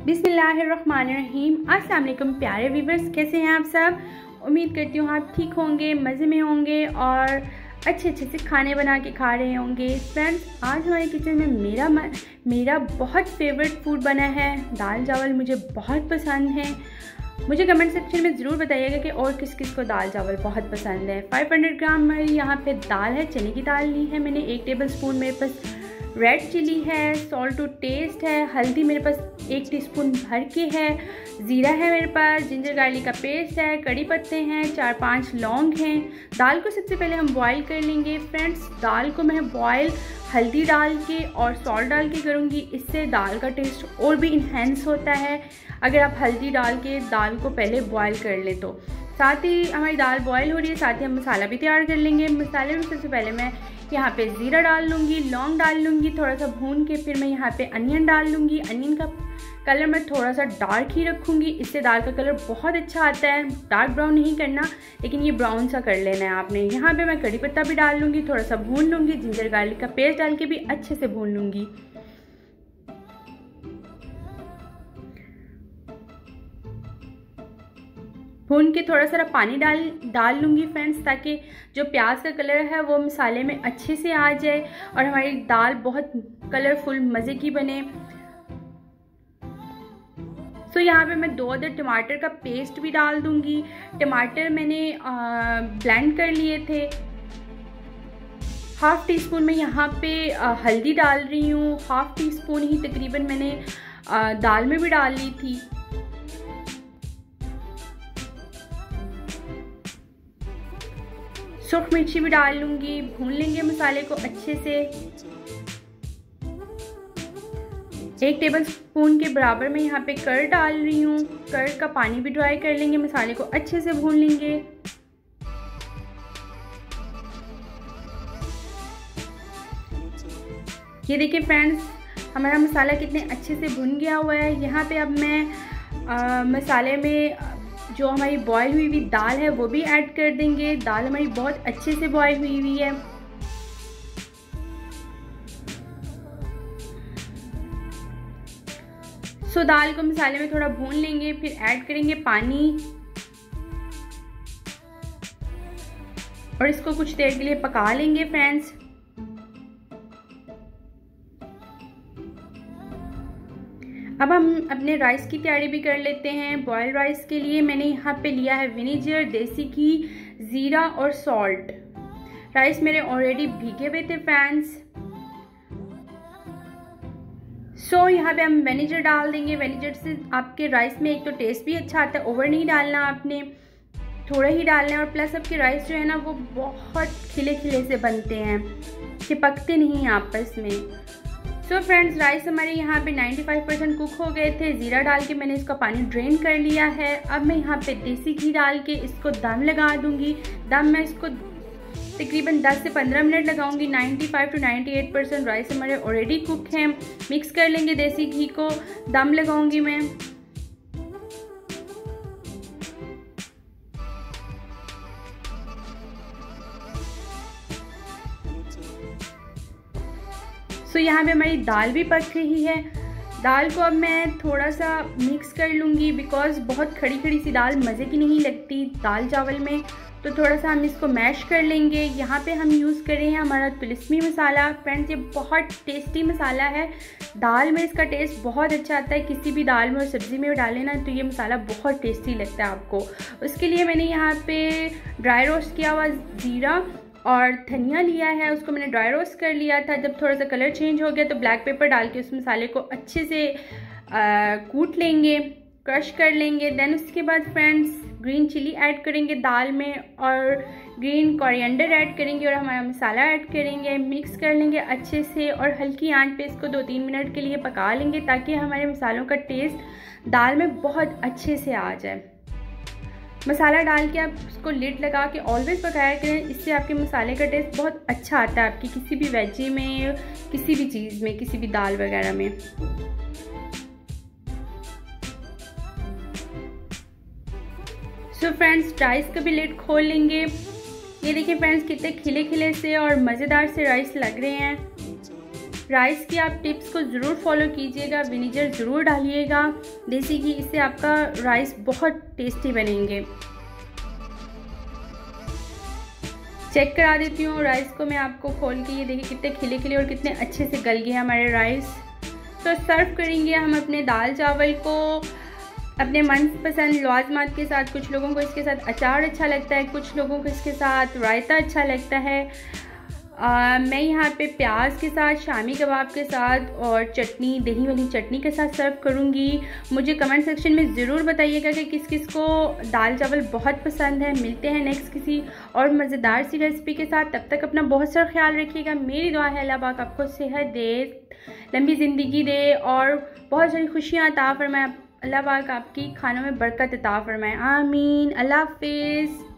बिस्मिल्लाहिर्रहमानिर्रहीम। अस्सलाम वालेकुम प्यारे व्यूवर्स, कैसे हैं आप सब। उम्मीद करती हूँ आप ठीक होंगे, मज़े में होंगे और अच्छे से खाने बना के खा रहे होंगे। फ्रेंड्स, आज हमारे किचन में मेरा बहुत फेवरेट फूड बना है। दाल चावल मुझे बहुत पसंद है। मुझे कमेंट सेक्शन में ज़रूर बताइएगा कि और किस किस को दाल चावल बहुत पसंद है। 500 ग्राम मेरी यहाँ पे दाल है, चने की दाल ली है मैंने। 1 टेबल स्पून मेरे पास रेड चिली है, सॉल्ट टू टेस्ट है, हल्दी मेरे पास 1 टीस्पून भर के है, ज़ीरा है मेरे पास, जिंजर गार्लिक का पेस्ट है, कड़ी पत्ते हैं, 4-5 लौंग हैं। दाल को सबसे पहले हम बॉईल कर लेंगे। फ्रेंड्स, दाल को मैं बॉईल हल्दी डाल के और सॉल्ट डाल के करूँगी। इससे दाल का टेस्ट और भी इन्हेंस होता है अगर आप हल्दी डाल के दाल को पहले बॉईल कर ले तो। साथ ही हमारी दाल बॉईल हो रही है, साथ ही हम मसाला भी तैयार कर लेंगे। मसाले में सबसे पहले मैं यहाँ पे ज़ीरा डाल लूँगी, लौंग डाल लूँगी, थोड़ा सा भून के फिर मैं यहाँ पे अनियन डाल लूँगी। अनियन का कलर मैं थोड़ा सा डार्क ही रखूँगी, इससे दाल का कलर बहुत अच्छा आता है। डार्क ब्राउन नहीं करना, लेकिन ये ब्राउन सा कर लेना है आपने। यहाँ पे मैं कड़ी पत्ता भी डाल लूँगी, थोड़ा सा भून लूँगी, जिंजर गार्लिक का पेस्ट डाल के भी अच्छे से भून लूँगी। भून के थोड़ा सा पानी डाल लूँगी फ्रेंड्स, ताकि जो प्याज का कलर है वो मसाले में अच्छे से आ जाए और हमारी दाल बहुत कलरफुल मज़े की बने। तो यहाँ पे मैं 2 अदर टमाटर का पेस्ट भी डाल दूँगी। टमाटर मैंने ब्लेंड कर लिए थे। 1/2 टीस्पून मैं यहाँ पे हल्दी डाल रही हूँ। 1/2 टीस्पून ही तकरीबन मैंने दाल में भी डाल ली थी। सूख मिर्ची भी डाल लूँगी। भून लेंगे मसाले को अच्छे से। 1 टेबल स्पून के बराबर मैं यहाँ पे कर्ड डाल रही हूँ। कर्ड का पानी भी ड्राई कर लेंगे, मसाले को अच्छे से भून लेंगे। ये देखिए फ्रेंड्स, हमारा मसाला कितने अच्छे से भुन गया हुआ है। यहाँ पे अब मैं मसाले में जो हमारी बॉईल हुई दाल है वो भी ऐड कर देंगे। दाल हमारी बहुत अच्छे से बॉईल हुई है। सो दाल को मसाले में थोड़ा भून लेंगे, फिर ऐड करेंगे पानी और इसको कुछ देर के लिए पका लेंगे फ्रेंड्स। अब हम अपने राइस की तैयारी भी कर लेते हैं। बॉइल्ड राइस के लिए मैंने यहाँ पे लिया है विनेगर, देसी घी, ज़ीरा और सॉल्ट। राइस मेरे ऑलरेडी भीगे हुए थे फ्रेंड्स। सो यहाँ पे हम विनेगर डाल देंगे। विनेगर से आपके राइस में एक तो टेस्ट भी अच्छा आता है, ओवर नहीं डालना आपने, थोड़ा ही डालना है। और प्लस आपके राइस जो है ना वो बहुत खिले खिले से बनते हैं, चिपकते नहीं हैं आपस में। सो फ्रेंड्स, राइस हमारे यहाँ पे 95% कुक हो गए थे। ज़ीरा डाल के मैंने इसका पानी ड्रेन कर लिया है। अब मैं यहाँ पे देसी घी डाल के इसको दम लगा दूँगी। दम मैं इसको तकरीबन 10 से 15 मिनट लगाऊंगी। 95 to 98% राइस हमारे ऑलरेडी कुक हैं। मिक्स कर लेंगे देसी घी को, दम लगाऊंगी मैं। तो यहाँ पे हमारी दाल भी पक रही है। दाल को अब मैं थोड़ा सा मिक्स कर लूँगी, बिकॉज़ बहुत खड़ी खड़ी सी दाल मज़े की नहीं लगती दाल चावल में। तो थोड़ा सा हम इसको मैश कर लेंगे। यहाँ पे हम यूज़ कर रहे हैं हमारा तिलिस्मी मसाला। फ्रेंड्स, ये बहुत टेस्टी मसाला है। दाल में इसका टेस्ट बहुत अच्छा आता है। किसी भी दाल में और सब्ज़ी में डालें ना तो ये मसाला बहुत टेस्टी लगता है आपको। उसके लिए मैंने यहाँ पे ड्राई रोस्ट किया हुआ ज़ीरा और धनिया लिया है, उसको मैंने ड्राई रोस्ट कर लिया था। जब थोड़ा सा कलर चेंज हो गया तो ब्लैक पेपर डाल के उस मसाले को अच्छे से कूट लेंगे, क्रश कर लेंगे। देन उसके बाद फ्रेंड्स ग्रीन चिली ऐड करेंगे दाल में और ग्रीन कोरिएंडर ऐड करेंगे और हमारा मसाला ऐड करेंगे। मिक्स कर लेंगे अच्छे से और हल्की आंच पे इसको 2-3 मिनट के लिए पका लेंगे, ताकि हमारे मसालों का टेस्ट दाल में बहुत अच्छे से आ जाए। मसाला डाल के आप उसको लिड लगा के ऑलवेज पकाया करें, इससे आपके मसाले का टेस्ट बहुत अच्छा आता है आपकी किसी भी वेजी में, किसी भी चीज़ में, किसी भी दाल वगैरह में। सो फ्रेंड्स, राइस का भी लिड खोल लेंगे। ये देखिए फ्रेंड्स, कितने खिले खिले से और मज़ेदार से राइस लग रहे हैं। राइस की आप टिप्स को ज़रूर फॉलो कीजिएगा, विनेगर ज़रूर डालिएगा देसी घी, इससे आपका राइस बहुत टेस्टी बनेंगे। चेक करा देती हूँ राइस को मैं आपको खोल के, ये देखिए कितने खिले खिले और कितने अच्छे से गल गए हमारे राइस। तो सर्व करेंगे हम अपने दाल चावल को अपने मनपसंद लवाजमात के साथ। कुछ लोगों को इसके साथ अचार अच्छा लगता है, कुछ लोगों को इसके साथ रायता अच्छा लगता है। मैं यहाँ पे प्याज के साथ, शामी कबाब के साथ और चटनी, दही वाली चटनी के साथ सर्व करूँगी। मुझे कमेंट सेक्शन में ज़रूर बताइएगा कि किस किस को दाल चावल बहुत पसंद है। मिलते हैं नेक्स्ट किसी और मज़ेदार सी रेसिपी के साथ। तब तक अपना बहुत सारा ख्याल रखिएगा। मेरी दुआ है अल्लाह पाक आपको सेहत दे, लंबी ज़िंदगी दे और बहुत सारी खुशियाँ अता फरमाए। अल्लाह पाक आपकी खानों में बरकत अता फरमाए। आमीन। अल्लाह हाफिज़।